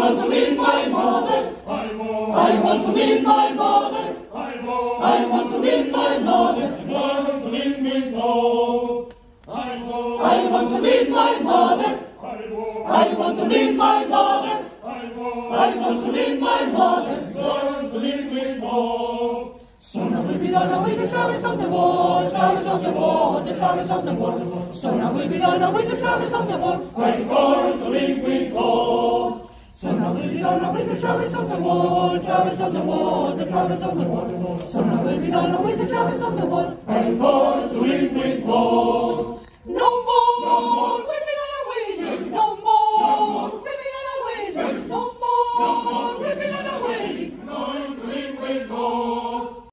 want to meet my mother. I want to meet my mother. I want to meet my mother. I want to meet my mother. I want to meet my mother. I want to meet my mother. I want to meet my mother. Soon I will be done with the Travis on the wall, Travis on the wall, the Travis on the wall. Soon I will be done with the Travis on the wall. I'm going to live with God. Soon I will be done with the Travis on the wall, Travis on the wall, the Travis on the wall. Soon I will be done with the Travis on the wall.